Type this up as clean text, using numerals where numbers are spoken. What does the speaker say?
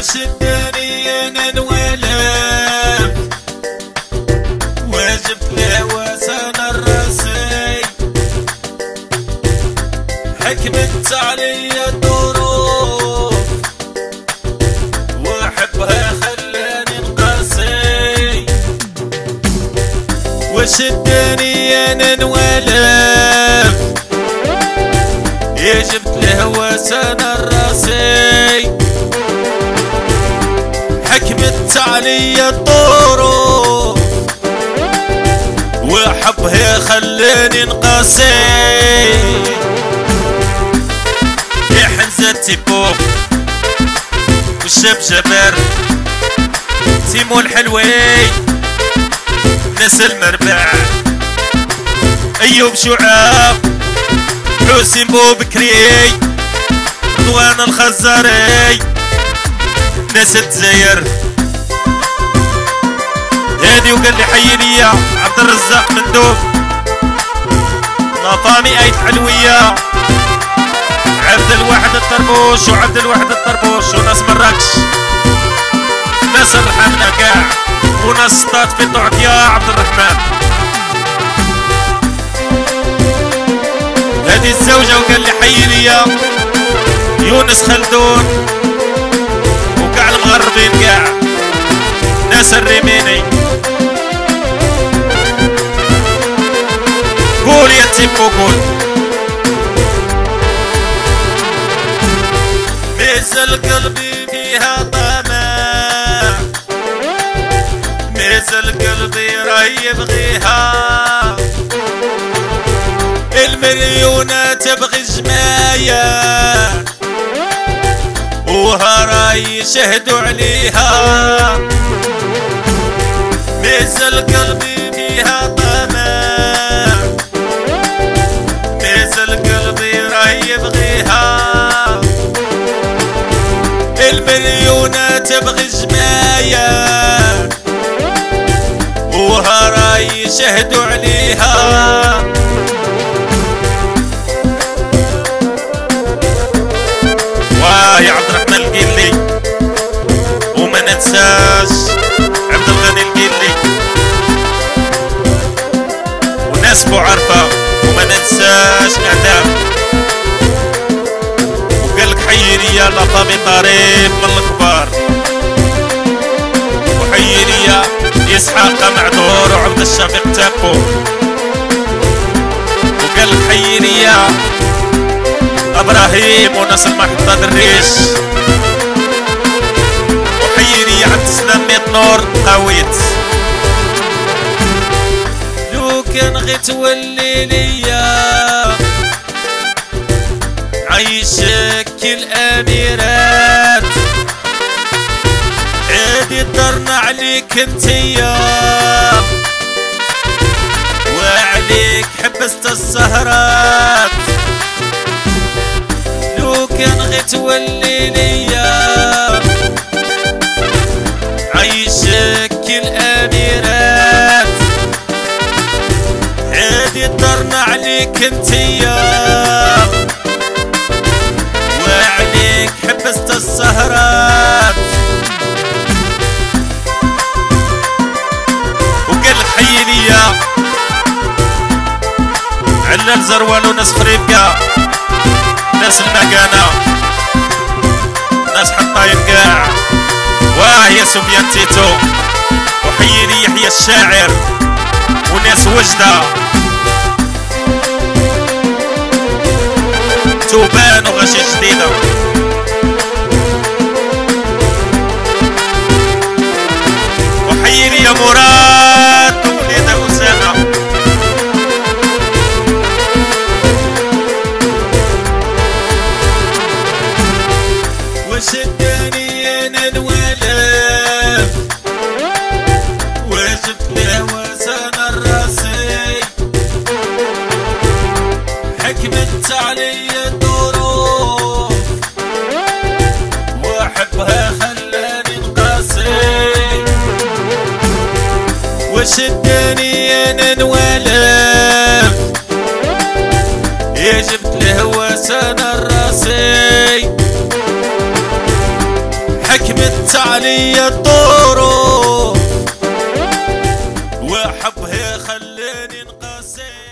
وشدني ننولف وجبت له وسن الراسي حكمت علي الظروف واحبها خلاني نقاسي وشدني ننولف جبت له وسن الراسي حكمت علي الظروف وحبها خلاني نقاسي يا حنزة تيبوف والشاب جبر سيمو الحلوي ناس المربع ايوب شعاب حسين بو بكري رضوان الخزاري ناس الجزاير هادي وقال لي حي ليا عبد الرزاق مندوب نطامي ايت حلويه عبد الواحد الطربوش وعبد الواحد الطربوش وناس مراكش ناس الرحمن كاع وناس سطات في طعك يا عبد الرحمن هادي الزوجة وقال لي حي ليا يونس خلدون وكاع المغربين كاع ناس الريميني قول يا تيبو قول مازال قلبي فيها طمع مازال قلبي راهي يبغيها المليونة تبغي جماية وهراي يشهدوا عليها مازال قلبي فيها طمع مازال قلبي راهي يبغيها المليونة تبغي جماية وهراي يشهدوا عليها يا عبد الرحمن القيلي وما ننساش عبد الغني القيلي وناس بوعرفة وما ننساش اعدام وقالك حي ليا لطامي قريب من الكبار وحي ليا اسحاق معذور وعبد الشفيق تاكو وقالك حي ليا ابراهيم وناس المحطة الريش وحيري عبد السلام ميت نور قويت لو كان غي تولي ليا عايشك الاميرات عادي درنا عليك انتيا وعليك حبست السهرات لو كان غي تولي ليا عايشك الاميرات عادي درنا عليك انتيا وعليك حبست السهرات وقال لك حي ليا علال زروال وناس خريبكا ناس المكانة ناس حطاين كاع وهي سفيان تيتو وحي لي يحيى الشاعر وناس وجدة توبان وغشي جديدة وحي لي يا مراد ووليد أسامة وشدني ننولف وجبت له وسن الراسي حكمت علي الظروف واحبها خلاني نقاسي وشدني ننولف جبت له وسن الراسي حكمت علي الدورو وحبها خلاني نقاسي.